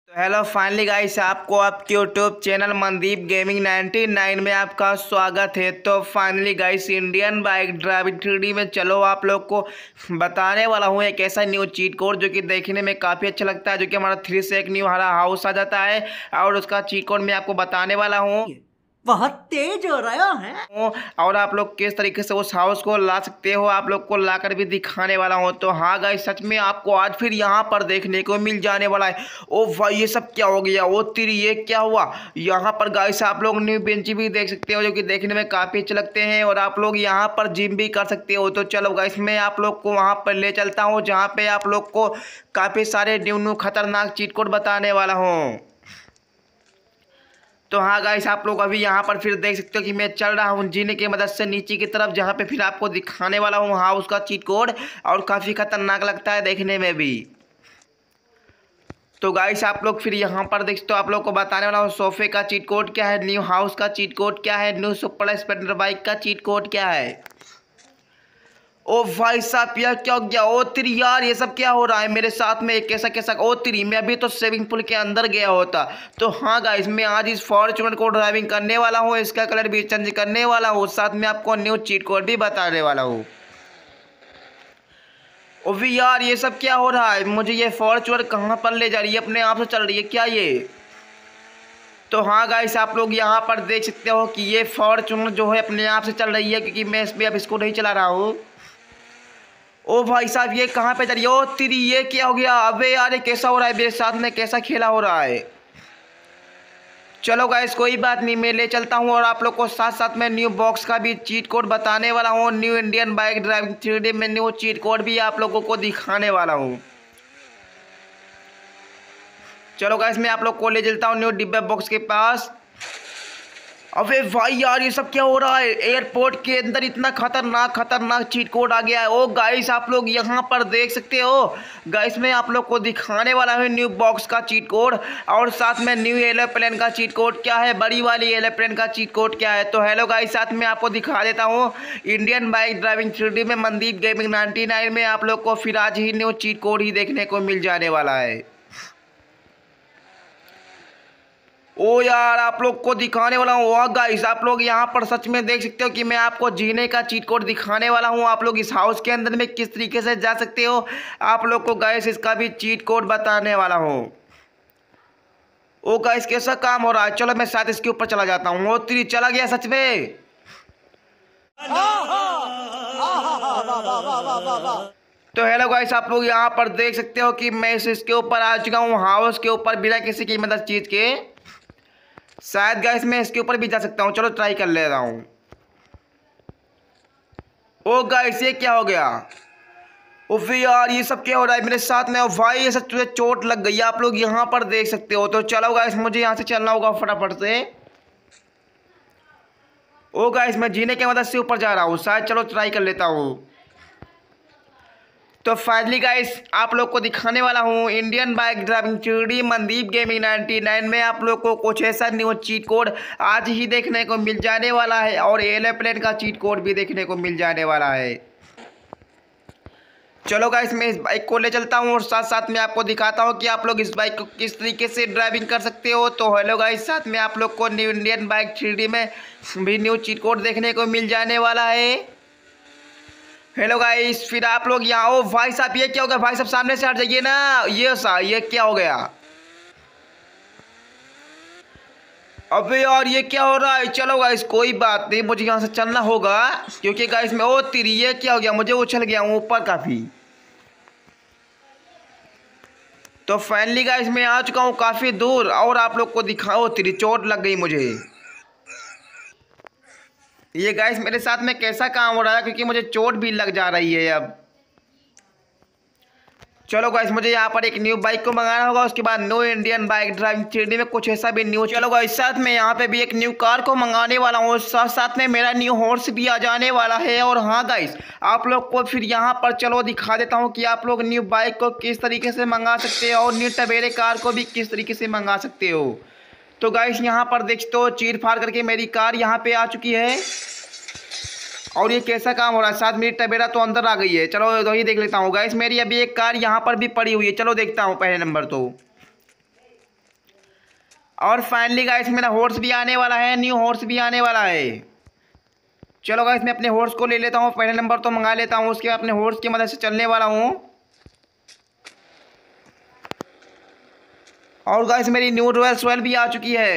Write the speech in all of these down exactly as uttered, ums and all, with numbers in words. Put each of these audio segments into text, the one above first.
तो hello finally guys, आपको आपके YouTube channel Mandeep gaming ninety nine में आपका स्वागत है। तो finally guys, Indian bike driving three D में चलो आप लोग को बताने वाला हूँ एक ऐसा न्यू चीट कोड जो कि देखने में काफ़ी अच्छा लगता है, जो कि हमारा थ्री से एक न्यू हरा हाउस आ जाता है और उसका चीट कोड मैं आपको बताने वाला हूँ। बहुत तेज हो रहा है और आप लोग किस तरीके से उस हाउस को ला सकते हो, आप लोग को लाकर भी दिखाने वाला हूँ। तो हाँ गाइस, सच में आपको आज फिर यहाँ पर देखने को मिल जाने वाला है। ओ भाई, ये सब क्या हो गया? ओ तेरी, ये क्या हुआ? यहाँ पर गाइस आप लोग न्यू बेंच भी देख सकते हो जो कि देखने में काफ़ी अच्छे लगते हैं, और आप लोग यहाँ पर जिम भी कर सकते हो। तो चलो गाइस, मैं आप लोग को वहाँ पर ले चलता हूँ जहाँ पे आप लोग को काफ़ी सारे न्यू न्यू खतरनाक चीट कोड बताने वाला हूँ। तो हाँ गाइस, आप लोग अभी यहाँ पर फिर देख सकते हो कि मैं चल रहा हूँ जीने की मदद से नीचे की तरफ, जहाँ पे फिर आपको दिखाने वाला हूँ हाँ उसका चीट कोड, और काफ़ी खतरनाक लगता है देखने में भी। तो गाइस आप लोग फिर यहाँ पर देख सकते हो, आप लोग को बताने वाला हूँ सोफे का चीट कोड क्या है, न्यू हाउस का चीट कोड क्या है, न्यू सुपर स्प्लेंडर बाइक का चीट कोड क्या है। ओ भाई साहब, यह क्या हो गया? ओ तेरी यार, ये सब क्या हो रहा है मेरे साथ में? कैसा कैसा? ओ तेरी, मैं अभी तो स्विमिंग पूल के अंदर गया होता। तो हाँ गाइस, मैं आज इस फॉर्च्यूनर को ड्राइविंग करने वाला हूँ, इसका कलर भी चेंज करने वाला हूँ, साथ में आपको न्यू चीट कोड भी बताने वाला हूँ। ओ भी यार, ये सब क्या हो रहा है? मुझे ये फॉर्च्यूनर कहाँ पर ले जा रही है? अपने आप से चल रही है क्या ये? तो हाँ गाइस, आप लोग यहाँ पर देख सकते हो कि ये फॉर्च्यूनर जो है अपने आप से चल रही है, क्योंकि मैं इसमें अब इसको नहीं चला रहा हूँ। ओ भाई साहब, ये कहाँ पे जा रही है? ओ तेरी, ये क्या हो गया? अबे यार, ये कैसा हो रहा है मेरे साथ में? कैसा खेला हो रहा है? चलो गाइस, कोई बात नहीं, मैं ले चलता हूँ और आप लोग को साथ साथ में न्यू बॉक्स का भी चीट कोड बताने वाला हूँ। New Indian bike driving three D में न्यू चीट कोड भी आप लोगों को दिखाने वाला हूँ। चलो गाइस, मैं आप लोग को ले चलता हूँ न्यू डिब्बा बॉक्स के पास। अबे भाई यार, ये सब क्या हो रहा है? एयरपोर्ट के अंदर इतना खतरनाक खतरनाक चीट कोड आ गया है। ओ गाइस, आप लोग यहाँ पर देख सकते हो। गाइस, मैं आप लोग को दिखाने वाला हूँ न्यू बॉक्स का चीट कोड, और साथ में न्यू एरोप्लेन का चीट कोड क्या है, बड़ी वाली एरोप्लेन का चीट कोड क्या है। तो हेलो गाइस, साथ में आपको दिखा देता हूँ Indian bike driving three D में मनदीप गेमिंग नाइन्टी नाइन में आप लोग को फिर आज ही न्यू चीट कोड ही देखने को मिल जाने वाला है। ओ यार, आप लोग को दिखाने वाला हूँ। वाह गाइस, आप लोग यहाँ पर सच में देख सकते हो कि मैं आपको जीने का चीट कोड दिखाने वाला हूँ। आप लोग इस हाउस के अंदर में किस तरीके से जा सकते हो, आप लोग को गाइस इसका भी चीट कोड बताने वाला हूँ। ओ गाइस, कैसा काम हो रहा है? चलो मैं शायद इसके ऊपर चला जाता हूँ। ओ तेरी, चला गया सच में। तो हेलो गाइस, आप लोग यहाँ पर देख सकते हो कि मैं इसके ऊपर आ चुका हूँ, हाउस के ऊपर, बिना किसी की मदद चीज के। शायद गाइस मैं इसके ऊपर भी जा सकता हूँ, चलो ट्राई कर ले रहा हूँ। ओ गाइस, ये क्या हो गया? उफ यार, ये सब क्या हो रहा है मेरे साथ में? ओ भाई, ये सब तुझे चोट लग गई है, आप लोग यहाँ पर देख सकते हो। तो चलो गाइस, मुझे यहाँ से चलना होगा फटाफट से। ओ गाइस, मैं जीने की मदद से ऊपर जा रहा हूँ शायद, चलो ट्राई कर लेता हूँ। तो फाइनली गाइस, आप लोग को दिखाने वाला हूँ Indian bike driving three D Mandeep gaming ninety nine में आप लोग को कुछ ऐसा न्यू चीट कोड आज ही देखने को मिल जाने वाला है, और एरोप्लेन का चीट कोड भी देखने को मिल जाने वाला है। चलो गाइस, मैं इस बाइक को ले चलता हूँ और साथ साथ में आपको दिखाता हूँ कि आप लोग इस बाइक को किस तरीके से ड्राइविंग कर सकते हो। तो हेलो गाइस, साथ में आप लोग को new Indian bike three D में भी न्यू चीट कोड देखने को मिल जाने वाला है। हेलो गाइस, फिर आप लोग यहाँ। ओ भाई साहब, ये क्या हो गया? भाई साहब सामने से हट जाइए ना। ये सा ये क्या हो गया? अबे यार, ये क्या हो रहा है? चलो गाइस, कोई बात नहीं, मुझे यहाँ से चलना होगा, क्योंकि गाइस मैं, ओ तेरी, ये क्या हो गया? मुझे उछल गया हूँ ऊपर काफी। तो फाइनली गाइस, मैं आ चुका हूँ काफी दूर, और आप लोग को दिखाओ, तेरी चोट लग गई मुझे। ये गाइस मेरे साथ में कैसा काम हो रहा है, क्योंकि मुझे चोट भी लग जा रही है अब। चलो गाइस, मुझे यहाँ पर एक न्यू बाइक को मंगाना होगा, उसके बाद new Indian bike driving three D में कुछ ऐसा भी न्यू। चलो गाइस, साथ में यहाँ पे भी एक न्यू कार को मंगाने वाला हूँ, साथ साथ में मेरा न्यू हॉर्स भी आ जाने वाला है। और हाँ गाइस, आप लोग को फिर यहाँ पर चलो दिखा देता हूँ कि आप लोग न्यू बाइक को किस तरीके से मंगा सकते हो, और न्यू टवेरे कार को भी किस तरीके से मंगा सकते हो। तो गाइस, यहाँ पर देखते हो चीर फाड़ करके मेरी कार यहाँ पे आ चुकी है, और ये कैसा काम हो रहा है? साथ मेरी टवेरा तो अंदर आ गई है। चलो तो ये देख लेता हूँ गाइस, मेरी अभी एक कार यहाँ पर भी पड़ी हुई है, चलो देखता हूँ पहले नंबर। तो और फाइनली गाइस मेरा हॉर्स भी आने वाला है, न्यू हॉर्स भी आने वाला है। चलो गाइस मैं अपने हॉर्स को ले लेता हूँ, पहले नंबर तो मंगा लेता हूँ, उसके बाद अपने हॉर्स की मदद से चलने वाला हूँ। और गाइस मेरी न्यू रॉयल रॉयल भी आ चुकी है।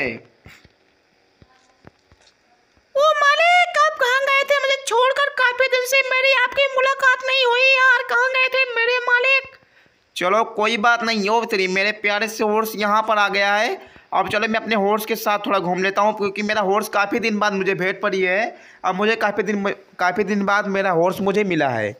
ओ मालिक, आप कहाँ गए थे? मुझे छोड़कर काफी दिन से मेरी आपकी मुलाकात नहीं हुई यार, कहाँ गए थे मेरे मालिक? चलो कोई बात नहीं हो तेरी, मेरे प्यारे से हॉर्स यहाँ पर आ गया है। अब चलो मैं अपने हॉर्स के साथ थोड़ा घूम लेता हूँ, क्योंकि मेरा हॉर्स काफ़ी दिन बाद मुझे भेंट पड़ी है। अब मुझे काफ़ी दिन काफ़ी दिन बाद मेरा हॉर्स मुझे मिला है।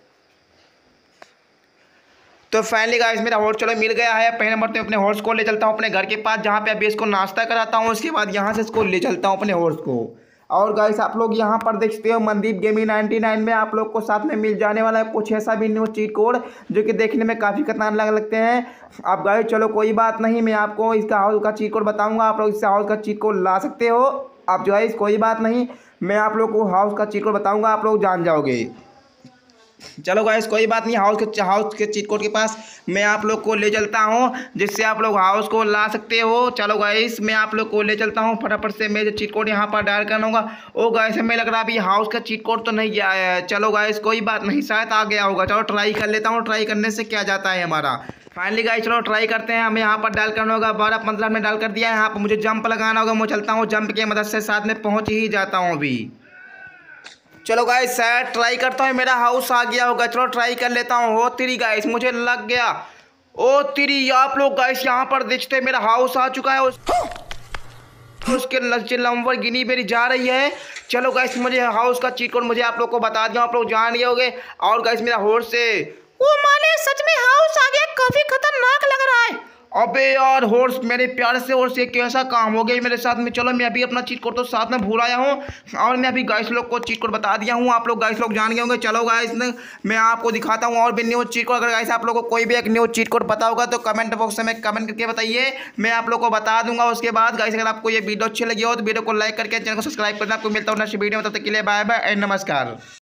तो फाइनली गाइस मेरा हॉर्स चलो मिल गया है। पहले नंबर तो अपने हॉर्स को ले चलता हूँ अपने घर के पास, जहाँ पे अभी इसको नाश्ता कराता हूँ। उसके बाद यहाँ से इसको ले चलता हूँ अपने हॉर्स को। और गाइस आप लोग यहाँ पर देख सकते हो मनदीप गेमिंग नाइन्टी नाइन में आप लोग को साथ में मिल जाने वाला है कुछ ऐसा भी न्यू चीट कोड, जो कि देखने में काफ़ी खतरनाक लगते हैं। अब गाइस चलो कोई बात नहीं, मैं आपको इसका हाउस का चीट कोड बताऊँगा, आप लोग इस हाउस का चीट कोड ला सकते हो। आप जो है कोई बात नहीं, मैं आप लोग को हाउस का चीट कोड बताऊँगा, आप लोग जान जाओगे। चलो गाइस कोई बात नहीं, हाउस के हाउस के चीट कोड के पास मैं आप लोग को ले चलता हूँ, जिससे आप लोग हाउस को ला सकते हो। चलो गाइस मैं आप लोग को ले चलता हूँ, फटाफट से मैं जो चीट कोड यहाँ पर डायल करना होगा। ओ गाइस हमें लग रहा है अभी हाउस का चीट कोड तो नहीं आया है। चलो गाइस कोई बात नहीं, शायद आ गया होगा। चलो ट्राई कर लेता हूँ, ट्राई करने से क्या जाता है हमारा। फाइनली गाइस चलो ट्राई करते हैं। हमें यहाँ पर डायल करना होगा, बारह पंद्रह में डायल कर दिया है। यहाँ पर मुझे जंप लगाना होगा, मैं चलता हूँ, जंप की मदद से साथ में पहुँच ही जाता हूँ अभी। चलो गाइस शायद ट्राई करता हूँ, मेरा हाउस आ गया होगा। चलो ट्राई कर लेता हूँ। हो तेरी गाइस मुझे लग गया। ओ तेरी आप लोग गाइस यहाँ पर देखते मेरा हाउस आ चुका है। उस, उसके लंचे लंबर गिनी मेरी जा रही है। चलो गाइस मुझे हाउस का चीट कोड मुझे आप लोग को बता दिया, आप लोग जान गए होंगे। और गाइस मेरा हॉर्स से ओ मालिक सच में हाउस आ गया, काफी खतरनाक लग रहा है। अबे यार हॉर्स, मेरे प्यारे से हॉर्स, ये कैसा काम हो गया मेरे साथ में। चलो मैं अभी अपना चीट कोड तो साथ में भूल आया हूँ, और मैं अभी गाइस लोग को चीट कोड बता दिया हूँ, आप लोग गाइस लोग जान गए होंगे। चलो गाइस मैं आपको दिखाता हूँ और भी न्यू चीट कोड। अगर गाइस आप लोगों को कोई भी एक न्यू चीट कोड पता होगा तो कमेंट बॉक्स में कमेंट करके बताइए, मैं आप लोग को बता दूंगा। उसके बाद गाइस अगर आपको ये वीडियो अच्छी लगी हो तो वीडियो को लाइक करके चैनल को सब्सक्राइब करना। आपको मिलता हूँ नेक्स्ट वीडियो में, तब तक के लिए बाय बाय एंड नमस्कार।